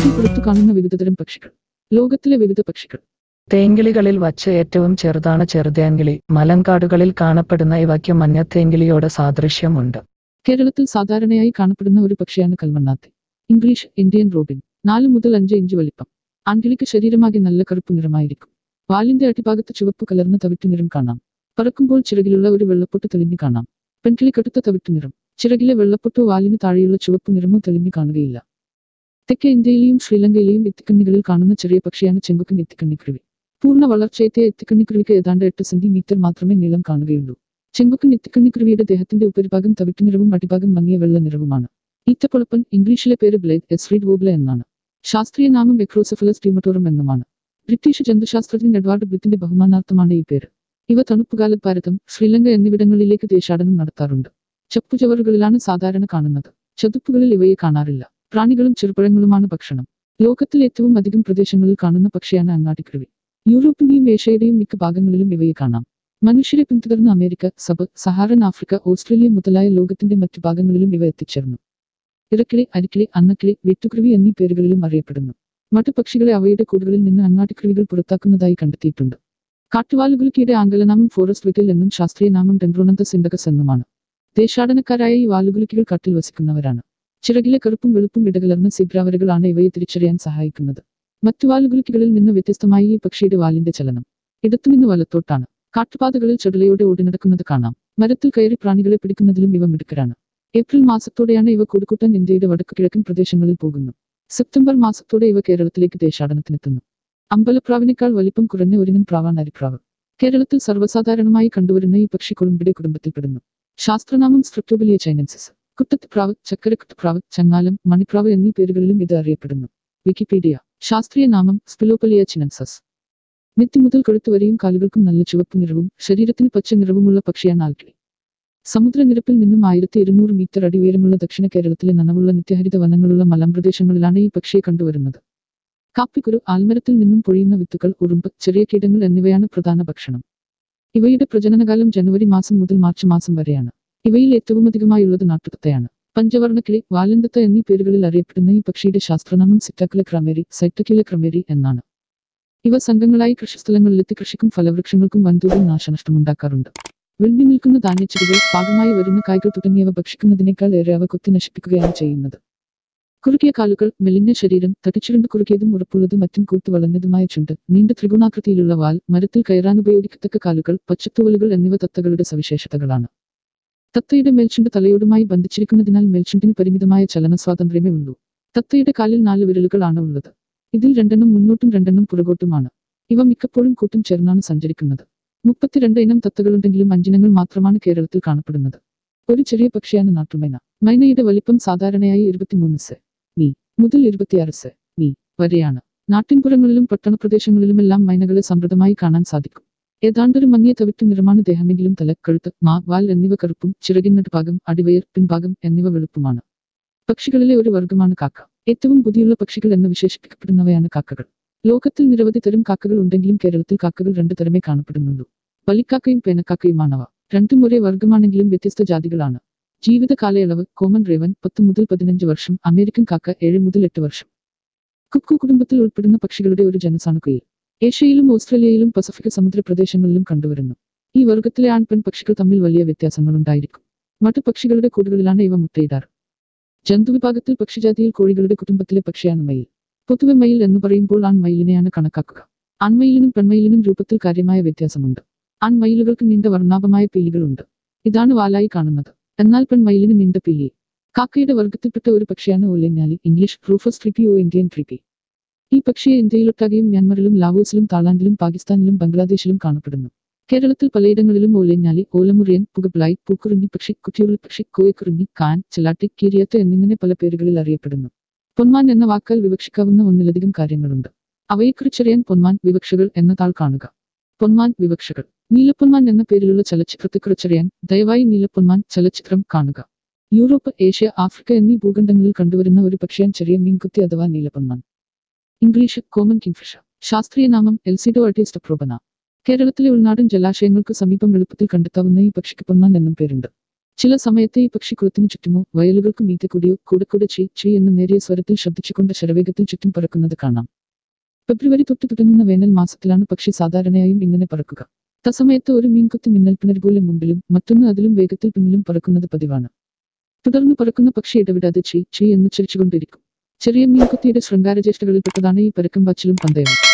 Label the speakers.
Speaker 1: കേരളത്തിൽ പുറത്തു കാണുന്ന വിവിധതരം പക്ഷികൾ. ലോകത്തിലെ വിവിധ പക്ഷികൾ.
Speaker 2: തേങ്കിളികളിൽ വച്ച് ഏറ്റവും ചെറുതാണ് ചെറുതേങ്കിളി. മലങ്കാടുകളിൽ കാണപ്പെടുന്ന ഇവയ്ക്ക് മഞ്ഞത്തേങ്കിളിയോട് സാദൃശ്യമുണ്ട്.
Speaker 1: കേരളത്തിൽ സാധാരണയായി കാണപ്പെടുന്ന ഒരു പക്ഷിയാണ് കൽമണ്ണാത്തി. English Indian Robin. 4 മുതൽ 5 ഇഞ്ച് വലിപ്പം. ആൺകിളിക്ക് ശരീരമാകെ നല്ല കറുപ്പ് നിറമായിരിക്കും. വാലിന്റെ അടിഭാഗത്ത് ചുവപ്പ് കലർന്ന തവിട്ടു നിറം കാണാം. പറക്കുമ്പോൾ ചിറകിലുള്ള ഒരു വെള്ളപ്പൊട്ട് തെളിഞ്ഞു കാണാം. പെൺകിളി കടുത്ത തവിട്ടു നിറം. ചിറകിലെ വെള്ളപ്പൊട്ടോ വാലിന് താഴെയുള്ള ചുവപ്പ് നിറമോ തെളിഞ്ഞു കാണുകയില്ല. തെക്കേ ഇന്ത്യയിലെയും ശ്രീലങ്കയിലെയും എത്തിക്കണ്ണികളിൽ കാണുന്ന ചെറിയ പക്ഷിയാണ് ചെങ്കൊക്കൻ എത്തിക്കണ്ണിക്കുരുവി. പൂർണ്ണ വളർച്ചയെത്തിയ എത്തിക്കണ്ണിക്കുരുവിക്ക് ഏതാണ്ട് 8 സെന്റിമീറ്റർ മാത്രമേ നീളം കാണുകയുള്ളൂ. ചെങ്കൊക്കൻ എത്തിക്കണ്ണിക്കുരുവിയുടെ ദേഹത്തിന്റെ ഉപരിഭാഗം തവിട്ടു നിറവും അടിഭാഗം മങ്ങിയ വെള്ള നിറവുമാണ്. ഈറ്റപ്പൊളപ്പൻ. ഇംഗ്ലീഷിലെ പേര് ബ്ലേഡ് എസ്രീഡ് വോബ്ല എന്നാണ്. ശാസ്ത്രീയ നാമം വെക്രോസെഫലസ് ട്യൂമറ്റോറം എന്നുമാണ്. ബ്രിട്ടീഷ് ജന്തുശാസ്ത്രജ്ഞൻ എഡ്വാർഡ് ബ്ലിത്തിന്റെ ബഹുമാനാർത്ഥമാണ് ഈ പേര്. ഇവ തണുപ്പുകാലത്ത് ഭാരതം, ശ്രീലങ്ക എന്നിവിടങ്ങളിലേക്ക് ദേശാടനം നടത്താറുണ്ട്. ചപ്പുചവറുകളിലാണ് സാധാരണ കാണുന്നത്. ചതുപ്പുകളിൽ ഇവയെ കാണാറില്ല. പ്രാണികളും ചെറുപഴങ്ങളുമാണ് ഭക്ഷണം. ലോകത്തിൽ ഏറ്റവും അധികം പ്രദേശങ്ങളിൽ കാണുന്ന പക്ഷിയാണ് അങ്ങാടിക്കുരുവി. യൂറോപ്പിന്റെയും ഏഷ്യയുടെയും മിക്ക ഭാഗങ്ങളിലും ഇവയെ കാണാം. മനുഷ്യരെ പിന്തുടർന്ന് അമേരിക്ക, സഹാറൻ ആഫ്രിക്ക, ഓസ്ട്രേലിയ മുതലായ ലോകത്തിന്റെ മറ്റു ഭാഗങ്ങളിലും ഇവ എത്തിച്ചേർന്നു. ഇറക്കിളി, അരിക്കിളി, അന്നക്കിളി, വെട്ടുകുരുവി എന്നീ പേരുകളിലും അറിയപ്പെടുന്നു. മറ്റു പക്ഷികളെ അവയുടെ കൂടുകളിൽ നിന്ന് അങ്ങാടിക്കുരുവികൾ പുറത്താക്കുന്നതായി കണ്ടെത്തിയിട്ടുണ്ട്. കാട്ടുവാലുകുലുക്കിയുടെ ആംഗലനാമം ഫോറസ്റ്റ് വിറ്റിൽ എന്നും ശാസ്ത്രീയ നാമം ഡെൻഡ്രോണന്തസ് ഇൻഡകസ് എന്നുമാണ്. ദേശാടനക്കാരായ ഈ വാലുകുലുക്കികൾ കാട്ടിൽ വസിക്കുന്നവരാണ്. ചിറകിലെ കറുപ്പും വെളുപ്പും ഇടകലർന്ന സീബ്രാവരകളാണ് ഇവയെ തിരിച്ചറിയാൻ സഹായിക്കുന്നത്. മറ്റു വാലുകുലുക്കികളിൽ നിന്ന് വ്യത്യസ്തമായി ഈ പക്ഷിയുടെ വാലിന്റെ ചലനം ഇടത്തുനിന്ന് വലത്തോട്ടാണ്. കാട്ടുപാതകളിൽ ചടുലയോടെ ഓടിനടക്കുന്നത് കാണാം. മരത്തിൽ കയറി പ്രാണികളെ പിടിക്കുന്നതിലും ഇവ മിടുക്കരാണ്. ഏപ്രിൽ മാസത്തോടെയാണ് ഇവ കൂടുകൂട്ടാൻ ഇന്ത്യയുടെ വടക്കു കിഴക്കൻ പ്രദേശങ്ങളിൽ പോകുന്നു. സെപ്റ്റംബർ മാസത്തോടെ ഇവ കേരളത്തിലേക്ക് ദേശാടനത്തിനെത്തുന്നു. അമ്പലപ്രാവിനേക്കാൾ വലിപ്പം കുറഞ്ഞ ഒരിനം പ്രാവാണ് അരിപ്രാവ്. കേരളത്തിൽ സർവ്വസാധാരണമായി കണ്ടുവരുന്ന ഈ പക്ഷി കൊളുമ്പിടെ കുടുംബത്തിൽപ്പെടുന്നു. ശാസ്ത്രനാമം സ്ട്രെപ്റ്റോബിലിയ ചൈനൻസിസ്. കുട്ടത്തിപ്രാവ്, ചക്കരക്കുട്ടപ്രാവ്, ചങ്ങാലം, മണിപ്രാവ് എന്നീ പേരുകളിലും ഇത് അറിയപ്പെടുന്നു. വിക്കിപീഡിയ. ശാസ്ത്രീയ നാമം സ്പിലോപ്പലിയ ചിനൻസസ്. നെറ്റി മുതൽ കഴുത്ത് വരെയും കാലുകൾക്കും നല്ല ചുവപ്പ് നിറവും ശരീരത്തിന് പച്ച നിറവുമുള്ള പക്ഷിയാണ് ആൽക്കിളി. സമുദ്രനിരപ്പിൽ നിന്നും 1200 മീറ്റർ അടി ഉയരമുള്ള ദക്ഷിണ കേരളത്തിലെ നനവുള്ള നിത്യഹരിത വനങ്ങളുള്ള മലമ്പ്രദേശങ്ങളിലാണ് ഈ പക്ഷിയെ കണ്ടുവരുന്നത്. കാപ്പിക്കുരു, ആൽമരത്തിൽ നിന്നും പൊഴിയുന്ന വിത്തുകൾ, ഉറുമ്പ്, ചെറിയ കീടങ്ങൾ എന്നിവയാണ് പ്രധാന ഭക്ഷണം. ഇവയുടെ പ്രജനനകാലം ജനുവരി മാസം മുതൽ മാർച്ച് മാസം വരെയാണ്. ഇവയിൽ ഏറ്റവുമധികമായുള്ളത് നാട്ടുതത്തയാണ്. പഞ്ചവർണ്ണക്കിളി, വാലന്തത്ത എന്നീ പേരുകളിൽ അറിയപ്പെടുന്ന ഈ പക്ഷിയുടെ ശാസ്ത്രനാമം സിറ്റാക്കുല ക്രമേരി, സൈറ്റക്യുല ക്രമേരി എന്നാണ്. ഇവ സംഘങ്ങളായി കൃഷിസ്ഥലങ്ങളിലെത്തി കൃഷിക്കും ഫലവൃക്ഷങ്ങൾക്കും വൻതോതിൽ നാശനഷ്ടമുണ്ടാക്കാറുണ്ട്. വിളഞ്ഞു നിൽക്കുന്ന ധാന്യച്ചെടികൾ, പാകമായി വരുന്ന കായ്കൾ തുടങ്ങിയവ ഭക്ഷിക്കുന്നതിനേക്കാൾ ഏറെ അവ കൊത്തി നശിപ്പിക്കുകയാണ് ചെയ്യുന്നത്. കുറുകിയ കാലുകൾ, മെലിഞ്ഞ ശരീരം, തടിച്ചുരുണ്ട് കുറുകിയതും ഉറപ്പുള്ളതും മറ്റും കൂർത്തു വളഞ്ഞതുമായ ചുണ്ട്, നീണ്ട ത്രികോണാകൃതിയിലുള്ള വാൽ, മരത്തിൽ കയറാനുപയോഗിക്കത്തക്ക കാലുകൾ, പച്ചത്തൂവലുകൾ എന്നിവ തത്തകളുടെ സവിശേഷതകളാണ്. തത്തയുടെ മേൽചുണ്ട് തലയോടുമായി ബന്ധിച്ചിരിക്കുന്നതിനാൽ മേൽചുണ്ടിന് പരിമിതമായ ചലന സ്വാതന്ത്ര്യമേ ഉള്ളൂ. തത്തയുടെ കാലിൽ 4 വിരലുകൾ ആണ് ഉള്ളത്. ഇതിൽ 2 മുന്നോട്ടും 2 പുറകോട്ടുമാണ്. ഇവ മിക്കപ്പോഴും കൂട്ടും ചേർന്നാണ് സഞ്ചരിക്കുന്നത്. 32 ഇനം തത്തകളുണ്ടെങ്കിലും 5 ഇനങ്ങൾ മാത്രമാണ് കേരളത്തിൽ കാണപ്പെടുന്നത്. ഒരു ചെറിയ പക്ഷിയാണ് നാട്ടുമൈന. മൈനയുടെ വലിപ്പം സാധാരണയായി 23 മീ മുതൽ 26 മീ വരെയാണ്. നാട്ടിൻപുറങ്ങളിലും പട്ടണപ്രദേശങ്ങളിലുമെല്ലാം മൈനകളെ സമൃദ്ധമായി കാണാൻ സാധിക്കും. ഏതാണ്ടൊരു മങ്ങിയ തവിട്ടു നിറമാണ് ദേഹമെങ്കിലും തല, കഴുത്ത്, വാൽ എന്നിവ കറുപ്പും ചിറകിനടുഭാഗം, അടിവയർ, പിൻഭാഗം എന്നിവ വെളുപ്പുമാണ്. പക്ഷികളിലെ ഒരു വർഗ്ഗമാണ് കാക്ക. ഏറ്റവും ബുദ്ധിയുള്ള പക്ഷികൾ എന്ന് വിശേഷിപ്പിക്കപ്പെടുന്നവയാണ് കാക്കകൾ. ലോകത്തിൽ നിരവധി തരം കാക്കകൾ ഉണ്ടെങ്കിലും കേരളത്തിൽ കാക്കകൾ 2 തരമേ കാണപ്പെടുന്നുള്ളൂ. പലിക്കാക്കയും പേനക്കാക്കയുമാണവ. രണ്ടും ഒരേ വർഗ്ഗമാണെങ്കിലും വ്യത്യസ്ത ജാതികളാണ്. ജീവിത കാലയളവ്: കോമൺ റേവൻ 10 മുതൽ 15 വർഷം, അമേരിക്കൻ കാക്ക 7 മുതൽ 8 വർഷം. കുക്കു കുടുംബത്തിൽ ഉൾപ്പെടുന്ന പക്ഷികളുടെ ഒരു ജനുസാണ് കുയിൽ. ഏഷ്യയിലും ഓസ്ട്രേലിയയിലും പസഫിക് സമുദ്ര പ്രദേശങ്ങളിലും കണ്ടുവരുന്നു. ഈ വർഗ്ഗത്തിലെ ആൺ പെൺ പക്ഷികൾ തമ്മിൽ വലിയ വ്യത്യാസങ്ങളുണ്ടായിരിക്കും. മറ്റു പക്ഷികളുടെ കൂടുകളിലാണ് ഇവ മുട്ടയിടാറ്. ജന്തുവിഭാഗത്തിൽ പക്ഷിജാതിയിൽ കോഴികളുടെ കുടുംബത്തിലെ പക്ഷിയാണ് മയിൽ. പൊതുവെ മയിൽ എന്ന് പറയുമ്പോൾ ആൺമയിലിനെയാണ് കണക്കാക്കുക. ആൺമയിലിനും പെൺമയിലിനും രൂപത്തിൽ കാര്യമായ വ്യത്യാസമുണ്ട്. ആൺമയിലുകൾക്ക് നീണ്ട വർണ്ണാഭമായ പീലികളുണ്ട്. ഇതാണ് വാലായി കാണുന്നത്. എന്നാൽ പെൺമയിലിന് നീണ്ട പീലി. കാക്കയുടെ വർഗ്ഗത്തിൽപ്പെട്ട ഒരു പക്ഷിയാണ് ഓലഞ്ഞാലി. English rufous treepie or Indian treepie. ഈ പക്ഷിയെ ഇന്ത്യയിലൊട്ടാകെയും മ്യാൻമറിലും ലാവോസിലും തായ്ലാൻഡിലും പാകിസ്ഥാനിലും ബംഗ്ലാദേശിലും കാണപ്പെടുന്നു. കേരളത്തിൽ പലയിടങ്ങളിലും ഓലഞ്ഞാലി, ഓലമുറിയൻ, പുകപ്ലായ്, പൂക്കുറിഞ്ഞി പക്ഷി, കുറ്റിയുള്ളിപ്പക്ഷി, കോയക്കുറിഞ്ഞി, കാൻ, ചെലാട്ടി, കീരിയത്ത് എന്നിങ്ങനെ പല പേരുകളിൽ അറിയപ്പെടുന്നു. പൊന്മാൻ എന്ന വാക്കാൽ വിവക്ഷിക്കാവുന്ന ഒന്നിലധികം കാര്യങ്ങളുണ്ട്. അവയെക്കുറിച്ചറിയാൻ പൊന്മാൻ വിവക്ഷകൾ എന്ന താൾ കാണുക. പൊന്മാൻ വിവക്ഷകൾ. നീലപ്പൊന്മാൻ എന്ന പേരിലുള്ള ചലച്ചിത്രത്തെക്കുറിച്ചറിയാൻ ദയവായി നീലപ്പൊന്മാൻ ചലച്ചിത്രം കാണുക. യൂറോപ്പ്, ഏഷ്യ, ആഫ്രിക്ക എന്നീ ഭൂഖണ്ഡങ്ങളിൽ കണ്ടുവരുന്ന ഒരു പക്ഷിയാണ് ചെറിയ മീൻകുത്തി അഥവാ നീലപ്പൊന്മാൻ. English common kingfisher. ശാസ്ത്രീയ നാമം എൽസിഡോ അർട്ടീസ്റ്റ പ്രൊബന. കേരളത്തിലെ ഉൾനാടൻ ജലാശയങ്ങൾക്ക് സമീപം എളുപ്പത്തിൽ കണ്ടെത്താവുന്ന ഈ പക്ഷിക്ക് പൊന്മാൻ എന്നും പേരുണ്ട്. ചില സമയത്ത് ഈ പക്ഷി കുളത്തിനു ചുറ്റുമോ വയലുകൾക്ക് മീതെ കൂടിയോ കൂടെ ചീ ചീ എന്ന നേരിയ സ്വരത്തിൽ ശബ്ദിച്ചുകൊണ്ട് ശരവേഗത്തിൽ ചുറ്റും പറക്കുന്നത് കാണാം. ഫെബ്രുവരി തൊട്ട് തുടങ്ങുന്ന വേനൽ മാസത്തിലാണ് പക്ഷി സാധാരണയായും ഇങ്ങനെ പറക്കുക. തസമയത്ത് ഒരു മീൻകുത്തി മിന്നൽപ്പിണർ പോലെ മുമ്പിലും മറ്റൊന്ന് അതിലും വേഗത്തിൽ പിന്നിലും പറക്കുന്നത് പതിവാണ്. തുടർന്ന് പറക്കുന്ന പക്ഷി ഇടവിടാതെ ചീ ചീ എന്നുച്ചരിച്ചുകൊണ്ടിരിക്കും. ചെറിയ മീൻകുത്തിയുടെ ശൃംഗാരചേഷ്ടകളിൽപ്പെട്ടതാണ് ഈ പരക്കം പാച്ചിലും പന്തയവും.